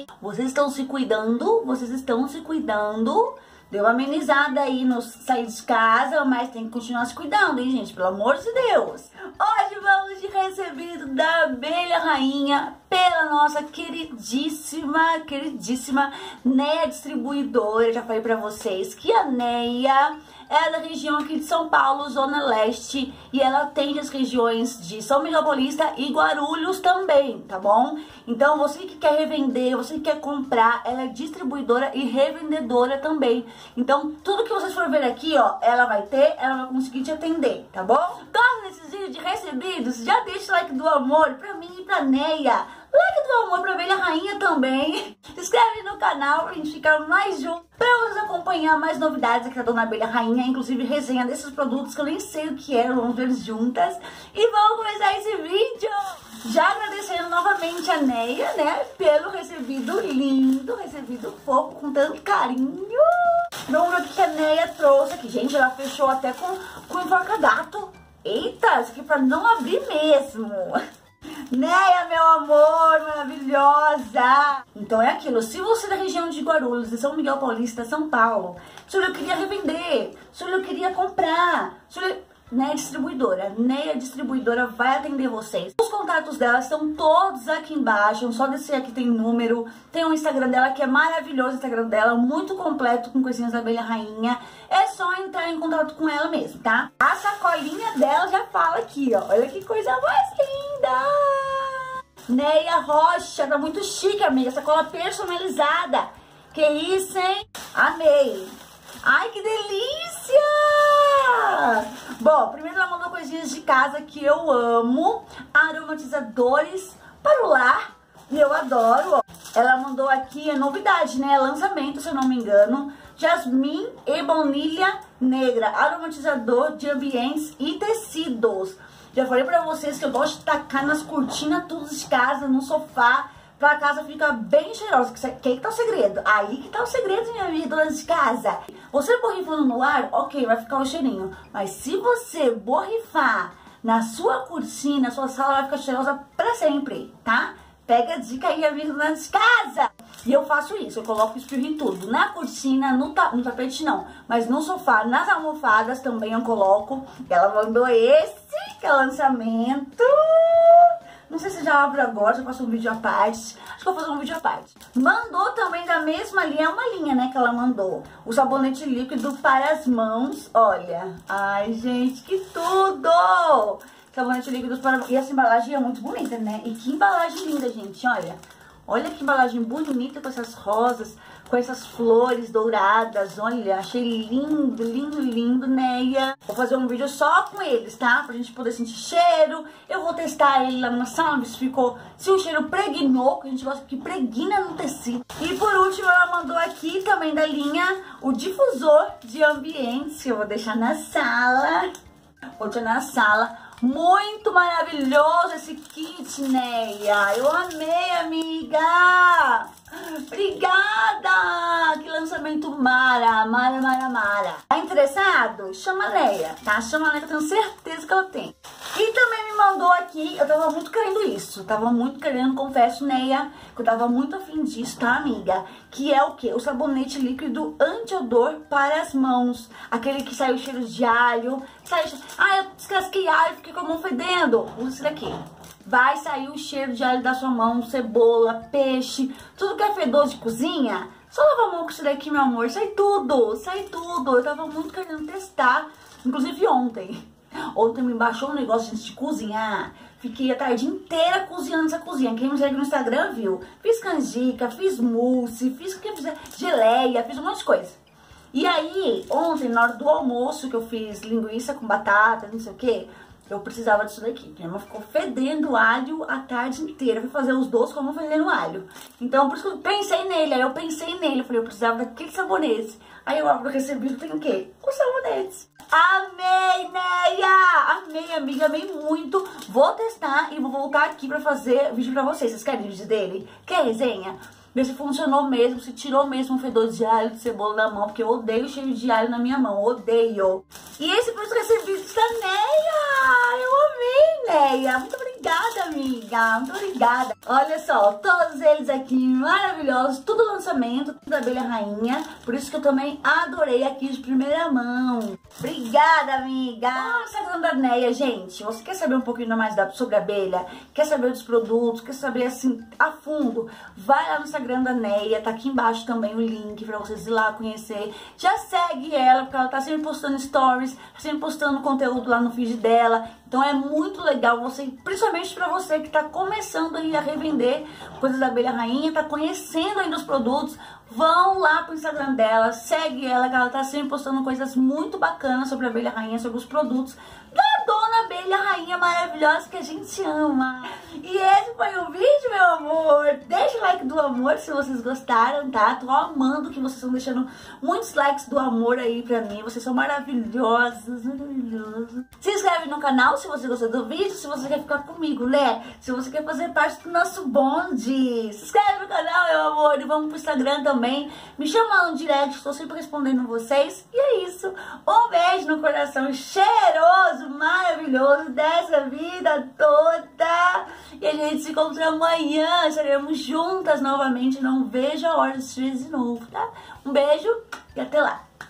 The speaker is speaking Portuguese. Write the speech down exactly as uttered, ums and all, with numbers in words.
Vocês estão se cuidando? Vocês estão se cuidando? Deu uma amenizada aí no sair de casa, mas tem que continuar se cuidando, hein, gente? Pelo amor de Deus. Hoje vamos de recebido da abelha rainha pela nossa queridíssima, queridíssima Neia Distribuidora. Já falei pra vocês que a Neia é da região aqui de São Paulo, Zona Leste, e ela atende as regiões de São Miguel Paulista e Guarulhos também, tá bom? Então, você que quer revender, você que quer comprar, ela é distribuidora e revendedora também. Então, tudo que vocês forem ver aqui, ó, ela vai ter, ela vai conseguir te atender, tá bom? Gosta desses vídeos de recebidos? Já deixa o like do amor pra mim e pra Neia. Like do amor pra abelha rainha também. Se inscreve no canal pra gente ficar mais junto, pra vocês acompanhar mais novidades aqui da Dona Abelha Rainha, inclusive resenha desses produtos que eu nem sei o que é, vamos ver juntas. E vamos começar esse vídeo! Já agradecendo novamente a Neia, né, pelo recebido lindo, recebido fofo, com tanto carinho. Vamos ver o que a Neia trouxe aqui. Gente, ela fechou até com, com enforca-gato. Eita, isso aqui é pra não abrir mesmo. Neia, meu amor, maravilhosa! Então é aquilo, se você é da região de Guarulhos, de São Miguel Paulista, São Paulo, se eu queria revender, se eu queria comprar, se eu... Neia Distribuidora, Neia Distribuidora vai atender vocês. Os contatos dela estão todos aqui embaixo, só descer aqui tem número, tem o Instagram dela que é maravilhoso, o Instagram dela, muito completo com coisinhas da abelha rainha. É só entrar em contato com ela mesmo, tá? A sacolinha dela já fala aqui, ó, olha que coisa mais linda! Neia Rocha, tá muito chique, amiga, sacola personalizada. Que isso, hein? Amei! Ai, que delícia! Bom, primeiro ela mandou coisinhas de casa que eu amo. Aromatizadores para o lar. E eu adoro, ó. Ela mandou aqui, é novidade, né? Lançamento, se eu não me engano. Jasmim e baunilha negra. Aromatizador de ambientes e tecidos. Já falei pra vocês que eu gosto de tacar nas cortinas tudo de casa, no sofá. Pra casa ficar bem cheirosa. Que aí que tá o segredo? Aí que tá o segredo, minha amiga, dona de casa. Você borrifando no ar, ok, vai ficar o cheirinho. Mas se você borrifar na sua cortina, na sua sala, vai ficar cheirosa pra sempre, tá? Pega a dica aí, amiga, dona de casa. E eu faço isso, eu coloco espirro em tudo. Na cortina, no, ta no tapete não. Mas no sofá, nas almofadas também eu coloco. Ela mandou esse, que é lançamento. Não sei se já abro agora, já faço um vídeo à parte. Acho que eu vou fazer um vídeo à parte. Mandou também da mesma linha, é uma linha, né, que ela mandou. O sabonete líquido para as mãos, olha. Ai, gente, que tudo! Sabonete líquido para... E essa embalagem é muito bonita, né? E que embalagem linda, gente, olha. Olha que embalagem bonita com essas rosas, com essas flores douradas. Olha, achei lindo, lindo, lindo, Neia. Vou fazer um vídeo só com eles, tá? Pra gente poder sentir cheiro. Eu vou testar ele lá na sala, se ficou... Se o cheiro pregnou, que a gente gosta que pregna no tecido. E por último, ela mandou aqui também da linha o difusor de ambientes, que eu vou deixar na sala. Vou deixar na sala. Muito maravilhoso esse kit, Neia. Eu amei, amiga. Obrigada. Que lançamento mara, mara, mara, mara. Tá interessado? Chama a Neia, tá? Chama a Neia, que eu tenho certeza que ela tem. E também me mandou aqui, eu tava muito querendo isso. Tava muito querendo, confesso, Neia, que eu tava muito afim disso, tá, amiga? Que é o quê? O sabonete líquido anti-odor para as mãos. Aquele que sai o cheiro de alho. Sai... Ah, eu descasquei alho, fiquei com a mão fedendo. Usa esse daqui. Vai sair o cheiro de alho da sua mão, cebola, peixe, tudo que é fedor de cozinha. Só lava a mão com isso daqui, meu amor. Sai tudo, sai tudo. Eu tava muito querendo testar, inclusive ontem. Ontem me baixou um negócio de cozinhar. Fiquei a tarde inteira cozinhando essa cozinha. Quem me segue no Instagram viu. Fiz canjica, fiz mousse, fiz o que fizer, geleia, fiz um monte de coisa. E aí, ontem, na hora do almoço, que eu fiz linguiça com batata, não sei o que, eu precisava disso daqui. Minha mãe ficou fedendo alho a tarde inteira. Eu fui fazer os doces com a mão fedendo alho. Então, por isso que eu pensei nele. Aí eu pensei nele. Eu falei, eu precisava daquele sabonete. Aí eu abro o recebido, tem o quê? Os sabonetes. Amei, Neia! Amei, amiga, amei muito. Vou testar e vou voltar aqui pra fazer vídeo pra vocês. Vocês querem vídeo dele? Quer resenha? Ver se funcionou mesmo, se tirou mesmo o fedor de alho, de cebola da mão, porque eu odeio o cheiro de alho na minha mão, odeio. E esse foi o recebido da Neia! Eu amei, Neia! Muito obrigada! obrigada, amiga. Muito obrigada. Olha só, todos eles aqui maravilhosos, tudo lançamento da Abelha Rainha. Por isso que eu também adorei aqui de primeira mão. Obrigada, amiga. Ah, Instagram da Neia, gente. Você quer saber um pouquinho mais da, sobre a abelha? Quer saber dos produtos? Quer saber assim a fundo? Vai lá no Instagram da Neia. Tá aqui embaixo também o link pra vocês ir lá conhecer. Já segue ela, porque ela tá sempre postando stories, tá sempre postando conteúdo lá no feed dela. Então é muito legal você, principalmente pra você que tá começando aí a revender coisas da Abelha Rainha, tá conhecendo ainda os produtos, vão lá pro Instagram dela, segue ela, que ela tá sempre postando coisas muito bacanas sobre a Abelha Rainha, sobre os produtos da Dona Abelha Rainha maravilhosa que a gente ama. E esse foi o vídeo, meu amor. Deixa o like do amor se vocês gostaram, tá? Tô amando que vocês estão deixando muitos likes do amor aí pra mim. Vocês são maravilhosos, maravilhosos. Se inscreve no canal se você gostou do vídeo, se você quer ficar comigo, né? Se você quer fazer parte do nosso bonde. Se inscreve no canal, meu amor. E vamos pro Instagram também. Me chama lá no direct, estou sempre respondendo vocês. E é isso. Um beijo no coração cheiroso, maravilhoso dessa vida toda. E a gente se encontra amanhã. Estaremos juntas novamente. Não vejo a hora de assistir de novo, tá? Um beijo e até lá.